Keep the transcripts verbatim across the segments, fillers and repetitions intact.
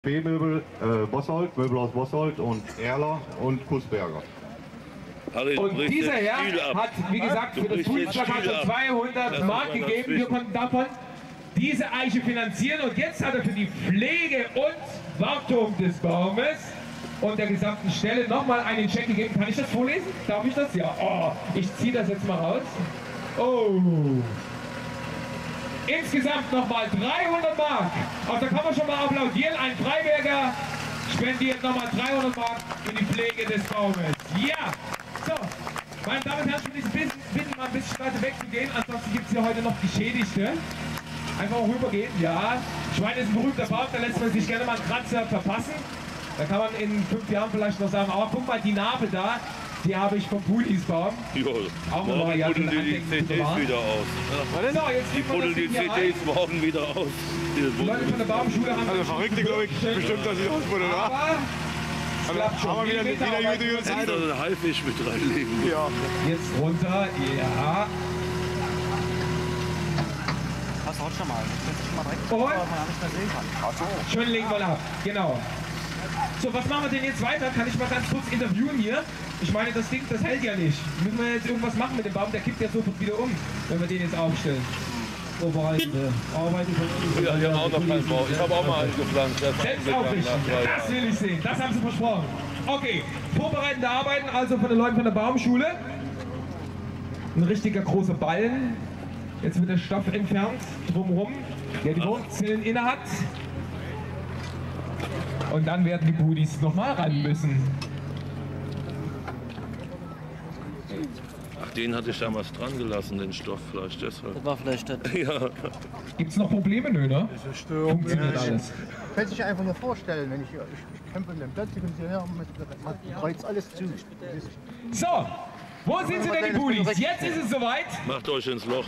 B-Möbel, äh, Bossold, Möbel aus Bossold und Erler und Kussberger. Und dieser Herr hat, wie gesagt, für das Fußplakat schon zweihundert Mark gegeben. Wir konnten davon diese Eiche finanzieren. Und jetzt hat er für die Pflege und Wartung des Baumes und der gesamten Stelle nochmal einen Scheck gegeben. Kann ich das vorlesen? Darf ich das? Ja. Oh, ich ziehe das jetzt mal raus. Oh. Insgesamt nochmal dreihundert Mark. Also da kann man schon mal applaudieren. Ein Freiberger spendiert nochmal dreihundert Mark für die Pflege des Baumes. Ja. So, meine Damen und Herren, ich will Sie bitten, mal ein bisschen weiter wegzugehen. Ansonsten gibt es hier heute noch Geschädigte. Einfach mal rübergehen. Ja. Schwein ist ein berühmter Baum, da lässt man sich gerne mal einen Kratzer verpassen. Da kann man in fünf Jahren vielleicht noch sagen, oh, guck mal, die Narbe da, die habe ich vom Pudisbaum. Jo, auch eine Variante. Die buddeln die C Ds wieder aus. Ja. So, jetzt die buddeln die C Ds morgen wieder aus. Die Leute von der Baumschule haben... Also Verrückte, glaube ich, bestimmt, dass ich ausbuddeln, oder? Aber es klappt schon. Aber wieder, wieder gute Jungs. Jetzt einen Haifisch mit reinlegen. Ja. Jetzt runter, ja. Das haut schon mal. Das ist schon mal direkt, Und? weil man ja nicht mehr sehen kann. Ach so. Schön legen wir ab, genau. So, was machen wir denn jetzt weiter? Kann ich mal ganz kurz interviewen hier? Ich meine, das Ding, das hält ja nicht. Müssen wir jetzt irgendwas machen mit dem Baum? Der kippt ja sofort wieder um, wenn wir den jetzt aufstellen. Vorbereitende Arbeiten von Ja, wir haben auch noch keinen Baum. Ich habe auch mal einen gepflanzt. Selbst aufrichten. Das will ich sehen. Das haben Sie versprochen. Okay, vorbereitende Arbeiten also von den Leuten von der Baumschule. Ein richtiger großer Ballen. Jetzt wird der Stoff entfernt, drumherum, der die Wurzeln inne hat. Und dann werden die Budis nochmal ran müssen. Ach, den hatte ich damals dran gelassen, den Stoff vielleicht deshalb. Das war vielleicht das. Ja. Gibt es noch Probleme? Nö, ne? Diese Störung. Funktioniert alles. Kann sich einfach nur vorstellen, wenn ich, ich, ich kämpfe in dem Platz und sie hören, man kreuzt alles zu. So, wo sind sie denn, die Budis? Jetzt ist es soweit. Macht euch ins Loch.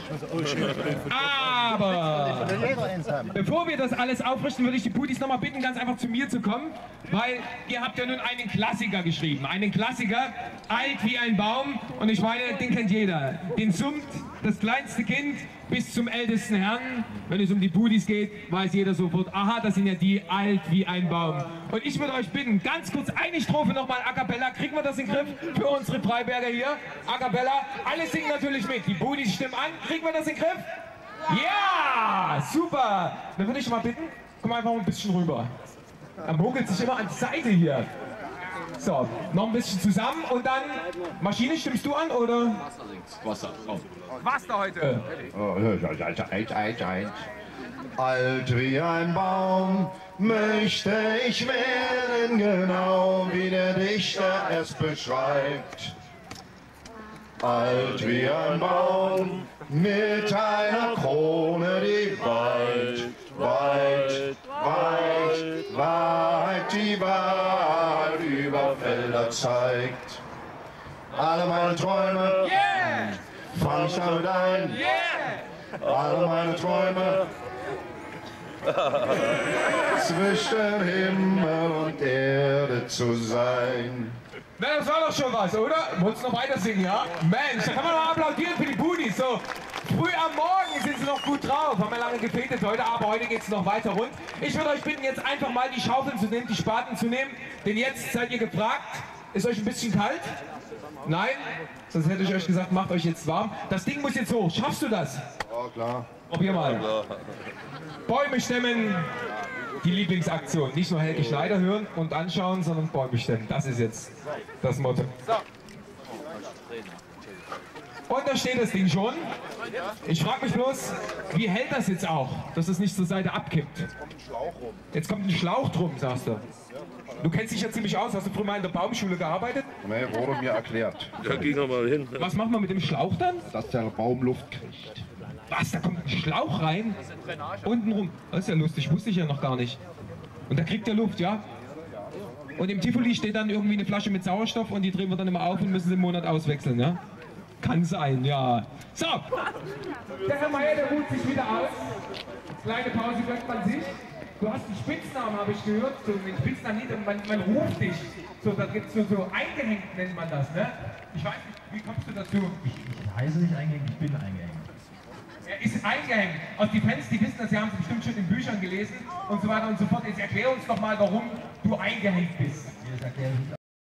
Aber bevor wir das alles aufrichten, würde ich die Budis noch mal bitten, ganz einfach zu mir zu kommen, weil ihr habt ja nun einen Klassiker geschrieben. Einen Klassiker, alt wie ein Baum. Und ich meine, den kennt jeder. Den summt das kleinste Kind bis zum ältesten Herrn. Wenn es um die Budis geht, weiß jeder sofort, aha, das sind ja die, alt wie ein Baum. Und ich würde euch bitten, ganz kurz eine Strophe nochmal a cappella. Kriegen wir das in den Griff für unsere Freiberger hier? A cappella. Alle singen natürlich mit. Die Budis stimmen an. Kriegen wir das in den Griff? Ja, super. Dann würde ich mal bitten, komm einfach mal ein bisschen rüber. Er mogelt sich immer an die Seite hier. So, noch ein bisschen zusammen und dann, Maschine, stimmst du an oder? Wasser. Oh. Wasser heute. Alt wie ein Baum möchte ich werden, genau wie der Dichter es beschreibt. Alt wie ein Baum mit einer Krone, die weit, weit, weit, weit die Wahrheit über Felder zeigt. Alle meine Träume, Yeah! fang ich damit ein. Yeah! Alle meine Träume zwischen Himmel und Erde zu sein. Na, das war doch schon was, oder? Wolltest du noch weiter singen, ja? Mensch, da kann man noch applaudieren für die Budis. So, früh am Morgen sind sie noch gut drauf. Haben wir lange gefetet heute, aber heute geht es noch weiter rund. Ich würde euch bitten, jetzt einfach mal die Schaufeln zu nehmen, die Spaten zu nehmen. Denn jetzt seid ihr gefragt. Ist euch ein bisschen kalt? Nein? Sonst hätte ich euch gesagt, macht euch jetzt warm. Das Ding muss jetzt hoch. Schaffst du das? Ja, klar. Probier mal. Bäume stemmen. Die Lieblingsaktion. Nicht nur Helge Schneider hören und anschauen, sondern Bäume stemmen. Das ist jetzt das Motto. Und da steht das Ding schon. Ich frage mich bloß, wie hält das jetzt auch, dass es nicht zur Seite abkippt? Jetzt kommt ein Schlauch drum, sagst du. Du kennst dich ja ziemlich aus. Hast du früher mal in der Baumschule gearbeitet? Nee, wurde mir erklärt. Da ging er mal hin. Was macht man mit dem Schlauch dann? Dass der Baum Luft kriegt. Was? Da kommt ein Schlauch rein? Untenrum. Das ist ja lustig, wusste ich ja noch gar nicht. Und da kriegt der Luft, ja? Und im Tivoli steht dann irgendwie eine Flasche mit Sauerstoff und die drehen wir dann immer auf und müssen sie im Monat auswechseln, ja? Kann sein, ja. So! Der Herr Meier, der ruht sich wieder aus. Kleine Pause gönnt man sich. Du hast einen Spitznamen, habe ich gehört. So einen Spitznamen nicht, und man, man ruft dich. So, da gibt es so, so eingehängt, nennt man das, ne? Ich weiß nicht, wie kommst du dazu? Ich, ich heiße nicht eingehängt, ich bin eingehängt. Er ist eingehängt. Also die Fans, die wissen das, sie haben es bestimmt schon in Büchern gelesen und so weiter und so fort. Jetzt erklär uns doch mal, warum du eingehängt bist.